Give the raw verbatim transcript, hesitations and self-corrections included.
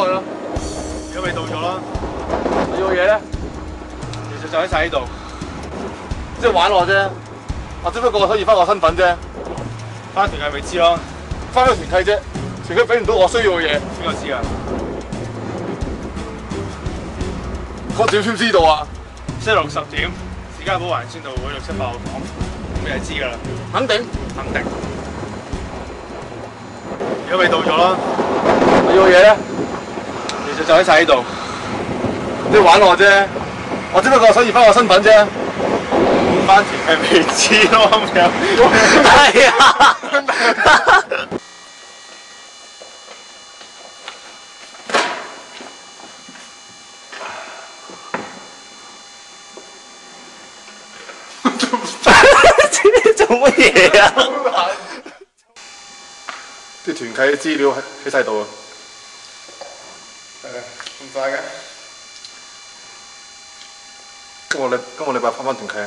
過去咯。 而家咪到咗啦。 你要嘅嘢咧？ 其實就喺晒呢度。 即係玩我啫，我只不過可以翻我身份啫。 翻團契咪知咯。 翻咗團契啫，團契俾唔到我需要嘅嘢。 邊個知啊？ 我點先知道啊？ 星期六十點，史家寶環村道會六七八號房，咁你就知㗎啦。 肯定， 肯定。而家咪到咗啦。 你要嘅嘢咧？ 其實就喺晒呢度。 即係玩我啫，我只不過想移翻我身份啫。 翻團契未知咯咁樣。 係啊。 做乜嘢啊？ 啲團契資料喺喺晒度啊！誒，咁快嘅？今個禮今個禮拜翻返團契啊！